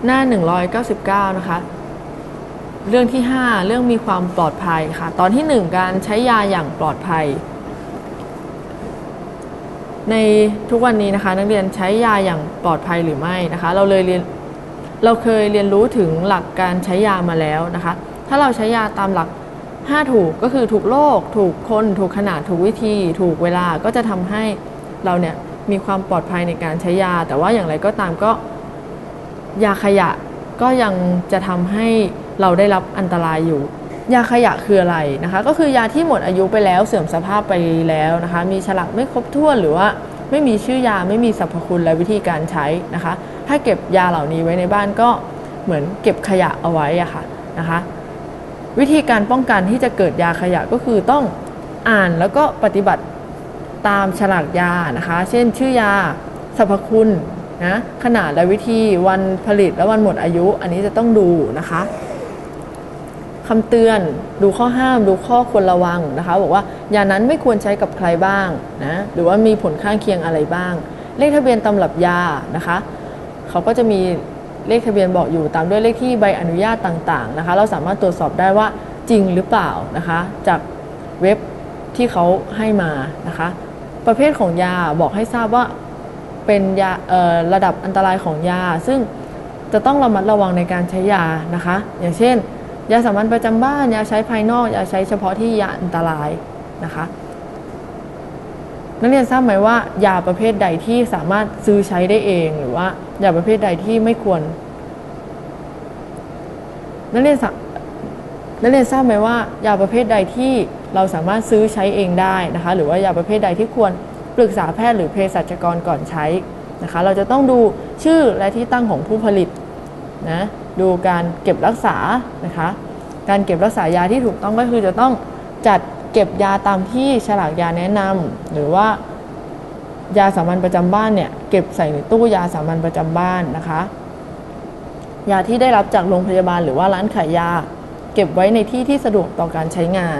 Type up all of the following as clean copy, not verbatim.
หน้า199นะคะเรื่องที่5เรื่องมีความปลอดภัยค่ะตอนที่1การใช้ยาอย่างปลอดภัยในทุกวันนี้นะคะนักเรียนใช้ยาอย่างปลอดภัยหรือไม่นะคะเราเคยเรียนรู้ถึงหลักการใช้ยามาแล้วนะคะถ้าเราใช้ยาตามหลัก5ถูกก็คือถูกโรคถูกคนถูกขนาดถูกวิธีถูกเวลาก็จะทำให้เราเนี่ยมีความปลอดภัยในการใช้ยาแต่ว่าอย่างไรก็ตามก็ยาขยะก็ยังจะทำให้เราได้รับอันตรายอยู่ยาขยะคืออะไรนะคะก็คือยาที่หมดอายุไปแล้วเสื่อมสภาพไปแล้วนะคะมีฉลากไม่ครบถ้วนหรือว่าไม่มีชื่อยาไม่มีสรรพคุณและวิธีการใช้นะคะถ้าเก็บยาเหล่านี้ไว้ในบ้านก็เหมือนเก็บขยะเอาไว้อะค่ะนะคะวิธีการป้องกันที่จะเกิดยาขยะก็คือต้องอ่านแล้วก็ปฏิบัติตามฉลากยานะคะเช่นชื่อยาสรรพคุณนะขนาดและวิธีวันผลิตและวันหมดอายุอันนี้จะต้องดูนะคะคำเตือนดูข้อห้ามดูข้อควรระวังนะคะบอกว่ายานั้นไม่ควรใช้กับใครบ้างนะหรือว่ามีผลข้างเคียงอะไรบ้างเลขทะเบียนตำรับยานะคะเขาก็จะมีเลขทะเบียนบอกอยู่ตามด้วยเลขที่ใบอนุญาตต่างๆนะคะเราสามารถตรวจสอบได้ว่าจริงหรือเปล่านะคะจากเว็บที่เขาให้มานะคะประเภทของยาบอกให้ทราบว่าเป็นยาระดับอันตรายของยาซึ่งจะต้องระมัดระวังในการใช้ยานะคะอย่างเช่นยาสามัญประจำบ้านยาใช้ภายนอกยาใช้เฉพาะที่ยาอันตรายนะคะนักเรียนทราบไหมว่ายาประเภทใดที่สามารถซื้อใช้ได้เองหรือว่ายาประเภทใดที่ไม่ควรนักเรียนทราบไหมว่ายาประเภทใดที่เราสามารถซื้อใช้เองได้นะคะหรือว่ายาประเภทใดที่ควรปรึกษาแพทย์หรือเภสัชกรก่อนใช้นะคะเราจะต้องดูชื่อและที่ตั้งของผู้ผลิตนะดูการเก็บรักษานะคะการเก็บรักษายาที่ถูกต้องก็คือจะต้องจัดเก็บยาตามที่ฉลากยาแนะนำหรือว่ายาสามัญประจำบ้านเนี่ยเก็บใส่ในตู้ยาสามัญประจำบ้านนะคะยาที่ได้รับจากโรงพยาบาลหรือว่าร้านขายยาเก็บไว้ในที่ที่สะดวกต่อการใช้งาน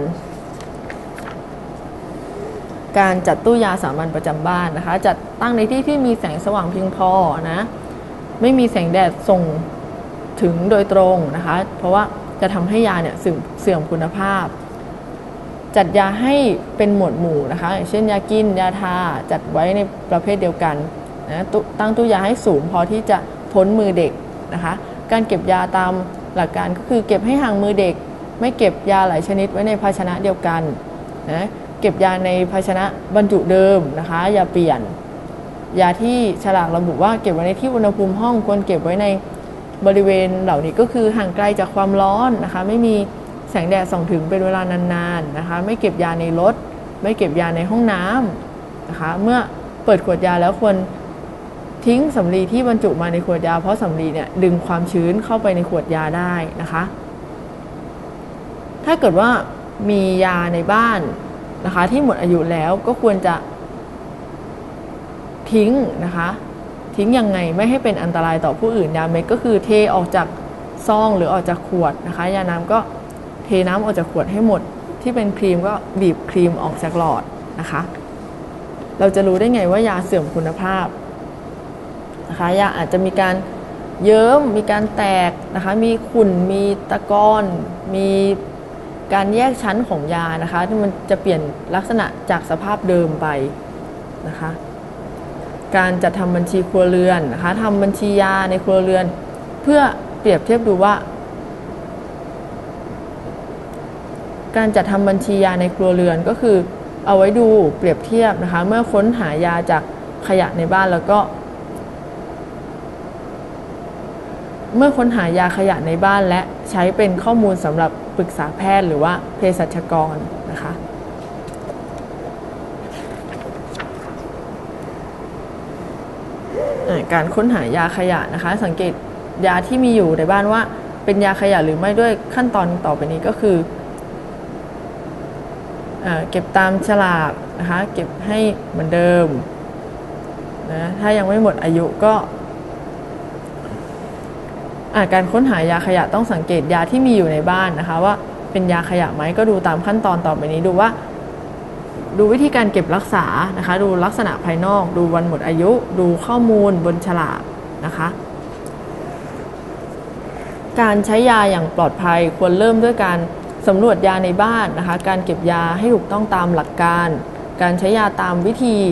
การจัดตู้ยาสามัญประจำบ้านนะคะจัดตั้งในที่ที่มีแสงสว่างเพียงพอนะไม่มีแสงแดดส่งถึงโดยตรงนะคะเพราะว่าจะทำให้ยาเนี่ยเสื่อมคุณภาพจัดยาให้เป็นหมวดหมู่นะคะอย่างเช่นยากินยาทาจัดไว้ในประเภทเดียวกันนะตั้งตู้ยาให้สูงพอที่จะพ้นมือเด็กนะคะการเก็บยาตามหลักการก็คือเก็บให้ห่างมือเด็กไม่เก็บยาหลายชนิดไว้ในภาชนะเดียวกันนะเก็บยาในภาชนะบรรจุเดิมนะคะอย่าเปลี่ยนยาที่ฉลากระบุว่าเก็บไว้ในที่อุณหภูมิห้องควรเก็บไว้ในบริเวณเหล่านี้ก็คือห่างไกลจากความร้อนนะคะไม่มีแสงแดดส่องถึงเป็นเวลานานๆนะคะไม่เก็บยาในรถไม่เก็บยาในห้องน้ำนะคะเมื่อเปิดขวดยาแล้วควรทิ้งสำลีที่บรรจุมาในขวดยาเพราะสำลีเนี่ยดึงความชื้นเข้าไปในขวดยาได้นะคะถ้าเกิดว่ามียาในบ้านนะคะที่หมดอายุแล้วก็ควรจะทิ้งนะคะทิ้งยังไงไม่ให้เป็นอันตรายต่อผู้อื่นยาเม็ดก็คือเทออกจากซองหรือออกจากขวดนะคะยาน้ำก็เทน้ำออกจากขวดให้หมดที่เป็นครีมก็บีบครีมออกจากหลอดนะคะเราจะรู้ได้ไงว่ายาเสื่อมคุณภาพนะคะยาอาจจะมีการเยิ้มมีการแตกนะคะมีขุ่นมีตะกอนมีการแยกชั้นของยานะคะที่มันจะเปลี่ยนลักษณะจากสภาพเดิมไปนะคะการจัดทำบัญชีครัวเรือนนะคะทำบัญชียาในครัวเรือนเพื่อเปรียบเทียบดูว่าการจัดทำบัญชียาในครัวเรือนก็คือเอาไว้ดูเปรียบเทียบนะคะเมื่อค้นหายาจากขยะในบ้านแล้วก็เมื่อค้นหายาขยะในบ้านและใช้เป็นข้อมูลสำหรับปรึกษาแพทย์หรือว่าเภสัชกรนะคะการค้นหายาขยะนะคะสังเกตยาที่มีอยู่ในบ้านว่าเป็นยาขยะหรือไม่ด้วยขั้นตอนต่อไปนี้ก็คือเก็บตามฉลากนะคะเก็บให้เหมือนเดิมนะถ้ายังไม่หมดอายุก็การค้นหายาขยะต้องสังเกตยาที่มีอยู่ในบ้านนะคะว่าเป็นยาขยะไหมก็ดูตามขั้นตอนต่อไปนี้ดูวิธีการเก็บรักษานะคะดูลักษณะภายนอกดูวันหมดอายุดูข้อมูลบนฉลากนะคะการใช้ยาอย่างปลอดภัยควรเริ่มด้วยการสำรวจยาในบ้านนะคะการเก็บยาให้ถูกต้องตามหลักการการใช้ยาตามวิ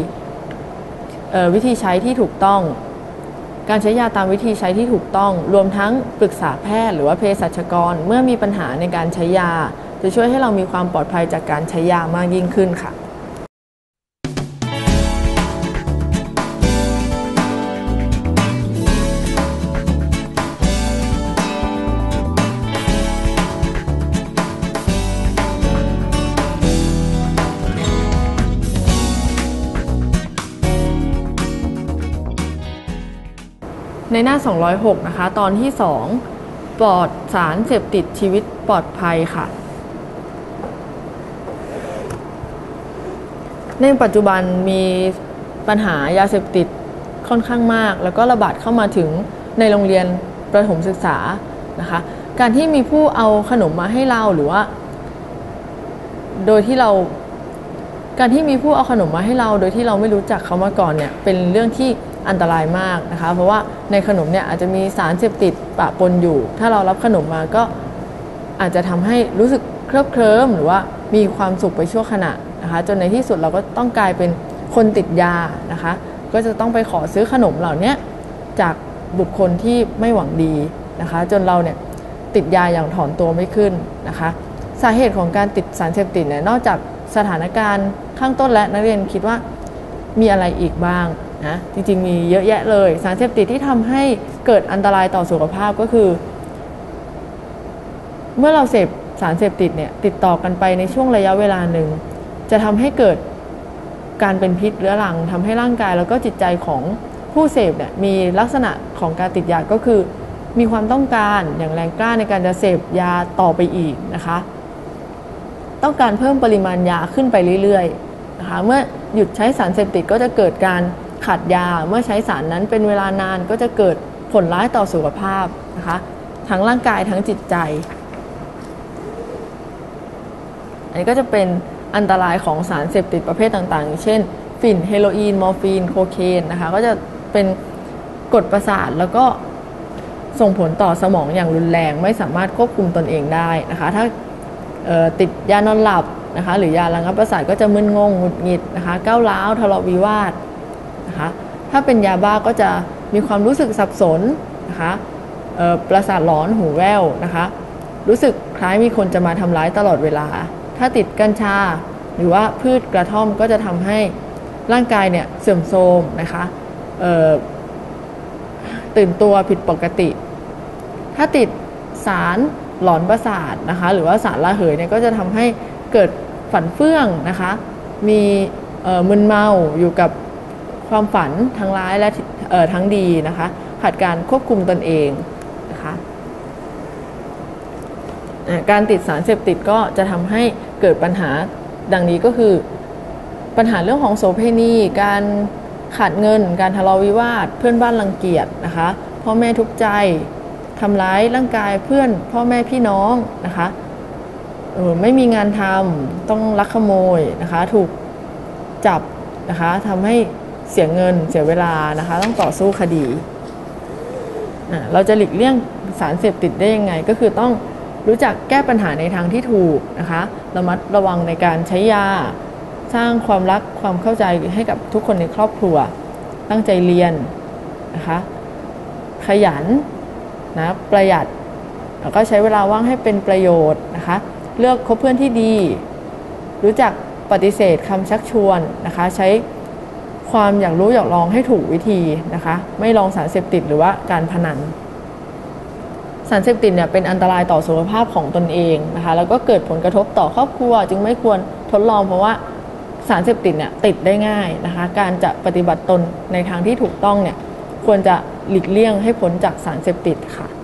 ธีใช้ที่ถูกต้องการใช้ยาตามวิธีใช้ที่ถูกต้องรวมทั้งปรึกษาแพทย์หรือว่าเภสัชกรเมื่อมีปัญหาในการใช้ยาจะช่วยให้เรามีความปลอดภัยจากการใช้ยามากยิ่งขึ้นค่ะในหน้า206นะคะตอนที่2ปลอดสารเสพติดชีวิตปลอดภัยค่ะในปัจจุบันมีปัญหายาเสพติดค่อนข้างมากแล้วก็ระบาดเข้ามาถึงในโรงเรียนประถมศึกษานะคะการที่มีผู้เอาขนมมาให้เราหรือว่าการที่มีผู้เอาขนมมาให้เราโดยที่เราไม่รู้จักเขามาก่อนเนี่ยเป็นเรื่องที่อันตรายมากนะคะเพราะว่าในขนมเนี่ยอาจจะมีสารเสพติดปะปนอยู่ถ้าเรารับขนมมาก็อาจจะทำให้รู้สึกเคลิ้มหรือว่ามีความสุขไปชั่วขณะนะคะจนในที่สุดเราก็ต้องกลายเป็นคนติดยานะคะก็จะต้องไปขอซื้อขนมเหล่านี้จากบุคคลที่ไม่หวังดีนะคะจนเราเนี่ยติดยาอย่างถอนตัวไม่ขึ้นนะคะสาเหตุของการติดสารเสพติดเนี่ยนอกจากสถานการณ์ข้างต้นและนักเรียนคิดว่ามีอะไรอีกบ้างนะจริงๆมีเยอะแยะเลยสารเสพติดที่ทำให้เกิดอันตรายต่อสุขภาพก็คือเมื่อเราเสพสารเสพติดเนี่ยติดต่อกันไปในช่วงระยะเวลาหนึ่งจะทำให้เกิดการเป็นพิษเรื้อรังทำให้ร่างกายแล้วก็จิตใจของผู้เสพเนี่ยมีลักษณะของการติดยาก็คือมีความต้องการอย่างแรงกล้าในการจะเสพยาต่อไปอีกนะคะต้องการเพิ่มปริมาณยาขึ้นไปเรื่อยๆนะคะเมื่อหยุดใช้สารเสพติดก็จะเกิดการขาดยาเมื่อใช้สารนั้นเป็นเวลานานก็จะเกิดผลร้ายต่อสุขภาพนะคะทั้งร่างกายทั้งจิตใจอันนี้ก็จะเป็นอันตรายของสารเสพติดประเภทต่างๆอย่างเช่นฝิ่นเฮโรอีนมอร์ฟีนโคเคนนะคะก็จะเป็นกดประสาทแล้วก็ส่งผลต่อสมองอย่างรุนแรงไม่สามารถควบคุมตนเองได้นะคะถ้าติดยานอนหลับนะคะหรือยาระงับประสาทก็จะมึนงงหงุดหงิดนะคะก้าวร้าวทะเลาะวิวาทนะคะถ้าเป็นยาบ้าก็จะมีความรู้สึกสับสนนะคะประสาทหลอนหูแว่วนะคะรู้สึกคล้ายมีคนจะมาทำร้ายตลอดเวลาถ้าติดกัญชาหรือว่าพืชกระท่อมก็จะทำให้ร่างกายเนี่ยเสื่อมโทรมนะคะตื่นตัวผิดปกติถ้าติดสารหลอนประสาทนะคะหรือว่าสารระเหยเนี่ยก็จะทำให้เกิดฝันเฟื่องนะคะมีมึนเมาอยู่กับความฝันทั้งร้ายและทั้งดีนะคะขาดการควบคุมตนเองนะคะการติดสารเสพติดก็จะทำให้เกิดปัญหาดังนี้ก็คือปัญหาเรื่องของโสเภณีการขาดเงินการทะเลาะวิวาทเพื่อนบ้านรังเกียจนะคะพ่อแม่ทุกข์ใจทำร้ายร่างกายเพื่อนพ่อแม่พี่น้องนะคะไม่มีงานทำต้องลักขโมยนะคะถูกจับนะคะทำให้เสียเงินเสียเวลานะคะต้องต่อสู้คดีเราจะหลีกเลี่ยงสารเสพติดได้ยังไงก็คือต้องรู้จักแก้ปัญหาในทางที่ถูกนะคะระมัดระวังในการใช้ยาสร้างความรักความเข้าใจให้กับทุกคนในครอบครัวตั้งใจเรียนนะคะขยันนะประหยัดแล้วก็ใช้เวลาว่างให้เป็นประโยชน์นะคะเลือกคบเพื่อนที่ดีรู้จักปฏิเสธคำชักชวนนะคะใช้ความอยากรู้อยากลองให้ถูกวิธีนะคะไม่ลองสารเสพติดหรือว่าการพนันสารเสพติดเนี่ยเป็นอันตรายต่อสุขภาพของตนเองนะคะแล้วก็เกิดผลกระทบต่อครอบครัวจึงไม่ควรทดลองเพราะว่าสารเสพติดเนี่ยติดได้ง่ายนะคะการจะปฏิบัติตนในทางที่ถูกต้องเนี่ยควรจะหลีกเลี่ยงให้พ้นจากสารเสพติดค่ะ